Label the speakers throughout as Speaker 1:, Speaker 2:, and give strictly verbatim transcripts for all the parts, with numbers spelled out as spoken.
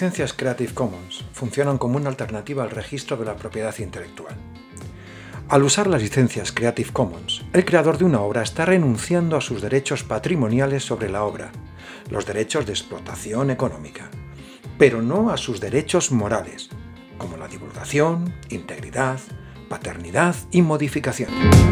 Speaker 1: licencias Creative Commons funcionan como una alternativa al registro de la propiedad intelectual. Al usar las licencias Creative Commons, el creador de una obra está renunciando a sus derechos patrimoniales sobre la obra, los derechos de explotación económica, pero no a sus derechos morales, como la divulgación, integridad, paternidad y modificación.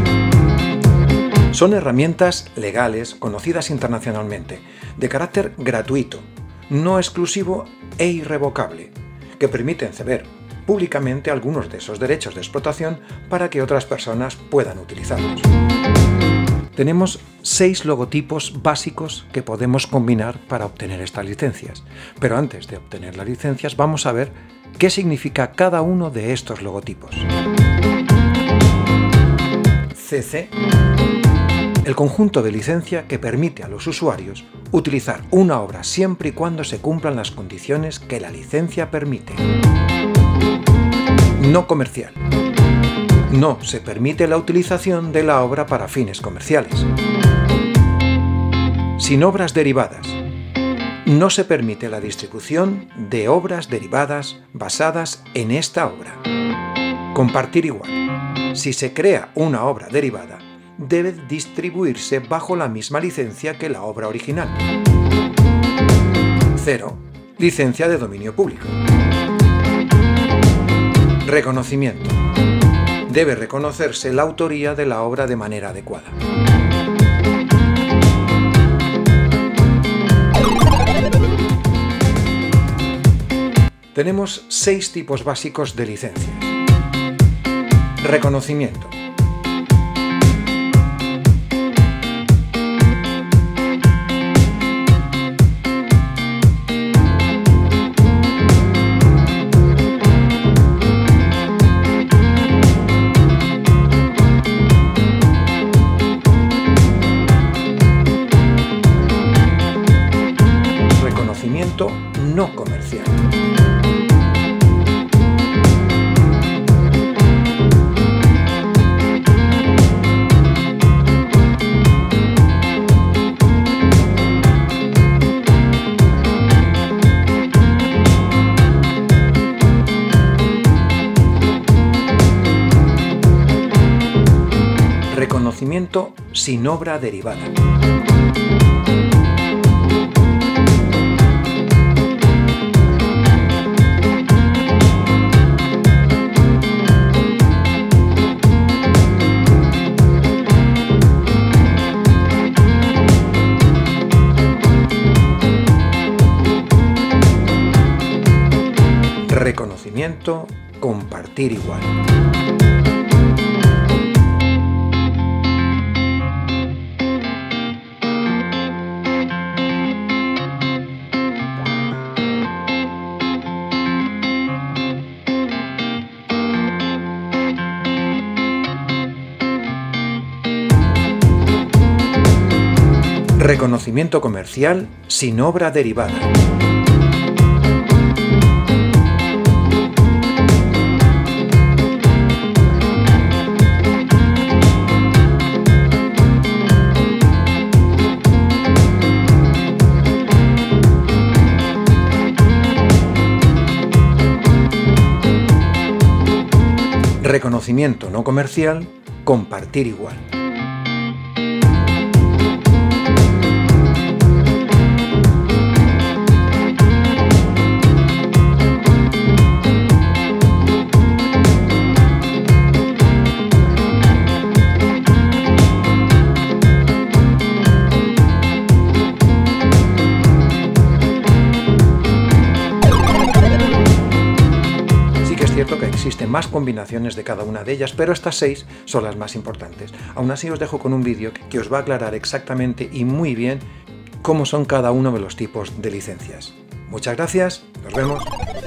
Speaker 1: Son herramientas legales conocidas internacionalmente, de carácter gratuito, no exclusivo e irrevocable, que permiten ceder públicamente algunos de esos derechos de explotación para que otras personas puedan utilizarlos. Tenemos seis logotipos básicos que podemos combinar para obtener estas licencias, pero antes de obtener las licencias vamos a ver qué significa cada uno de estos logotipos. C C. El conjunto de licencia que permite a los usuarios utilizar una obra siempre y cuando se cumplan las condiciones que la licencia permite. No comercial. No se permite la utilización de la obra para fines comerciales. Sin obras derivadas. No se permite la distribución de obras derivadas basadas en esta obra. Compartir igual. Si se crea una obra derivada, debe distribuirse bajo la misma licencia que la obra original. Cero. Licencia de dominio público. Reconocimiento. Debe reconocerse la autoría de la obra de manera adecuada. Tenemos seis tipos básicos de licencias. Reconocimiento. Reconocimiento no comercial. Reconocimiento sin obra derivada. Reconocimiento, compartir igual. Reconocimiento comercial sin obra derivada. Reconocimiento no comercial, compartir igual. Que existen más combinaciones de cada una de ellas, pero estas seis son las más importantes. Aún así os dejo con un vídeo que os va a aclarar exactamente y muy bien cómo son cada uno de los tipos de licencias. Muchas gracias, nos vemos.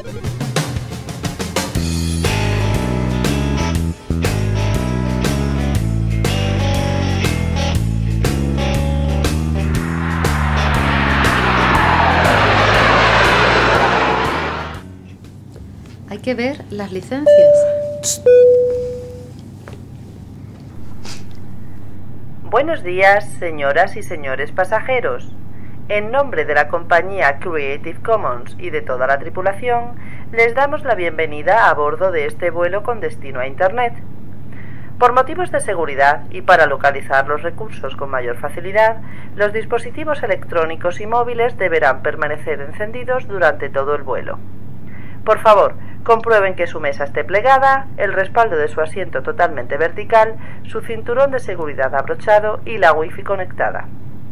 Speaker 2: Hay que ver las licencias.
Speaker 3: Buenos días, señoras y señores pasajeros. En nombre de la compañía Creative Commons y de toda la tripulación, les damos la bienvenida a bordo de este vuelo con destino a Internet. Por motivos de seguridad y para localizar los recursos con mayor facilidad, los dispositivos electrónicos y móviles deberán permanecer encendidos durante todo el vuelo. Por favor, comprueben que su mesa esté plegada, el respaldo de su asiento totalmente vertical, su cinturón de seguridad abrochado y la Wi-Fi conectada.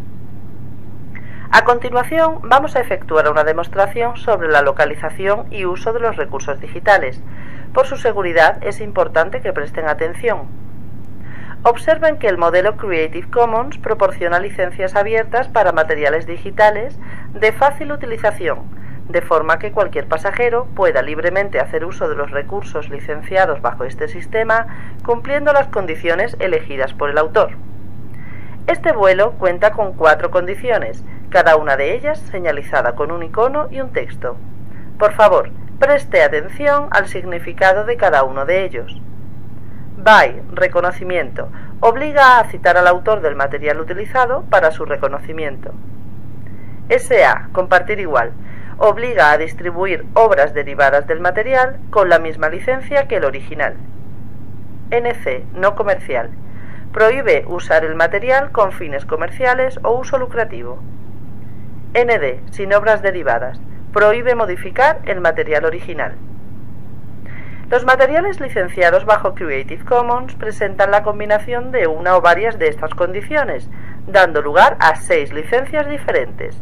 Speaker 3: A continuación, vamos a efectuar una demostración sobre la localización y uso de los recursos digitales. Por su seguridad, es importante que presten atención. Observen que el modelo Creative Commons proporciona licencias abiertas para materiales digitales de fácil utilización, de forma que cualquier pasajero pueda libremente hacer uso de los recursos licenciados bajo este sistema, cumpliendo las condiciones elegidas por el autor. Este vuelo cuenta con cuatro condiciones, cada una de ellas señalizada con un icono y un texto. Por favor, preste atención al significado de cada uno de ellos. By, reconocimiento, obliga a citar al autor del material utilizado para su reconocimiento. S A, compartir igual, obliga a distribuir obras derivadas del material con la misma licencia que el original. N C, no comercial, prohíbe usar el material con fines comerciales o uso lucrativo. N D, sin obras derivadas, prohíbe modificar el material original. Los materiales licenciados bajo Creative Commons presentan la combinación de una o varias de estas condiciones, dando lugar a seis licencias diferentes.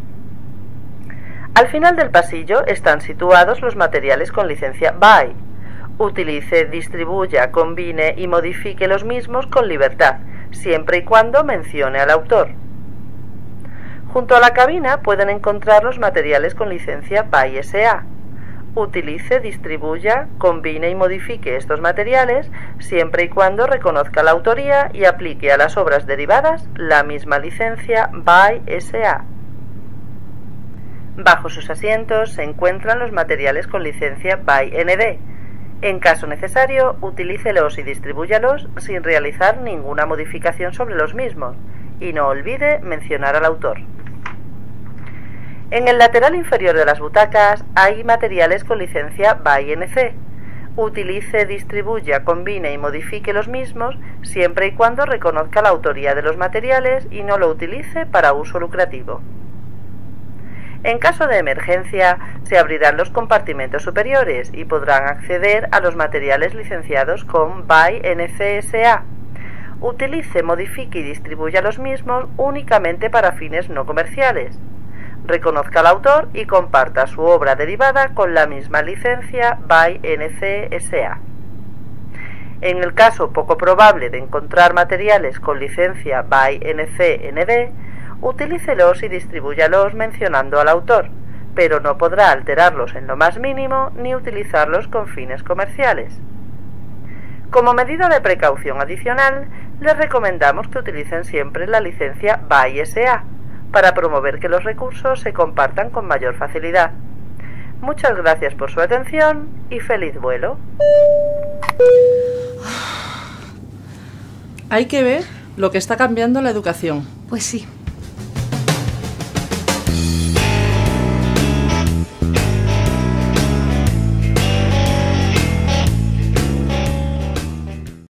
Speaker 3: Al final del pasillo están situados los materiales con licencia By. Utilice, distribuya, combine y modifique los mismos con libertad, siempre y cuando mencione al autor. Junto a la cabina pueden encontrar los materiales con licencia By S A. Utilice, distribuya, combine y modifique estos materiales siempre y cuando reconozca la autoría y aplique a las obras derivadas la misma licencia By S A. Bajo sus asientos se encuentran los materiales con licencia By N D. En caso necesario, utilícelos y distribúyalos sin realizar ninguna modificación sobre los mismos, y no olvide mencionar al autor. En el lateral inferior de las butacas hay materiales con licencia By N C. Utilice, distribuya, combine y modifique los mismos siempre y cuando reconozca la autoría de los materiales y no lo utilice para uso lucrativo. En caso de emergencia, se abrirán los compartimentos superiores y podrán acceder a los materiales licenciados con By N C S A. Utilice, modifique y distribuya los mismos únicamente para fines no comerciales. Reconozca al autor y comparta su obra derivada con la misma licencia By N C S A. En el caso poco probable de encontrar materiales con licencia By N C N D, utilícelos y distribúyalos mencionando al autor, pero no podrá alterarlos en lo más mínimo ni utilizarlos con fines comerciales. Como medida de precaución adicional, les recomendamos que utilicen siempre la licencia By S A, para promover que los recursos se compartan con mayor facilidad. Muchas gracias por su atención y feliz vuelo.
Speaker 4: Hay que ver lo que está cambiando la educación.
Speaker 2: Pues sí.